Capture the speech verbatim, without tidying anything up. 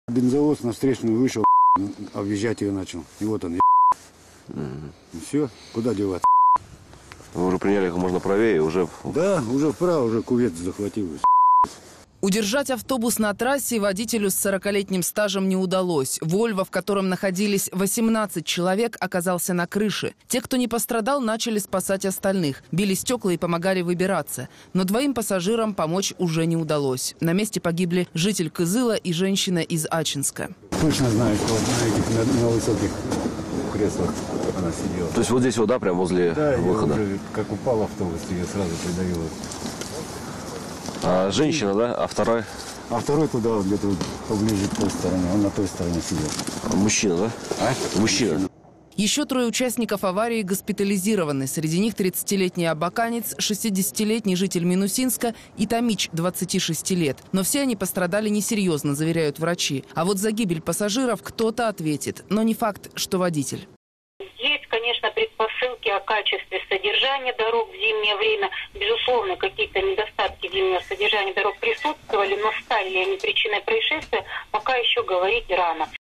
Бензовоз на встречную вышел, объезжать ее начал. И вот он, Mm. все, куда деваться? Вы уже приняли как можно правее, уже... Да, уже вправо, уже кувет захватил. Удержать автобус на трассе водителю с сорокалетним стажем не удалось. «Вольво», в котором находились восемнадцать человек, оказался на крыше. Те, кто не пострадал, начали спасать остальных. Били стекла и помогали выбираться. Но двоим пассажирам помочь уже не удалось. На месте погибли житель Кызыла и женщина из Ачинска. Точно знаю, что на этих на, на высоких креслах она сидела. То есть вот здесь вот, да, прям возле Да, выхода? уже, как упал автобус, ее сразу придавило. А женщина, да? А вторая? А второй туда, вот где-то вот поближе к той стороне, он на той стороне сидел. А мужчина, да? А? Мужчина. Еще трое участников аварии госпитализированы. Среди них тридцатилетний абаканец, шестидесятилетний житель Минусинска и томич двадцати шести лет. Но все они пострадали несерьезно, заверяют врачи. А вот за гибель пассажиров кто-то ответит. Но не факт, что водитель. Есть, конечно, предпосылки о качестве содержания дорог в зимнее время. Безусловно, какие-то недостатки зимнего содержания дорог присутствовали, но стали ли они причиной происшествия, пока еще говорить рано.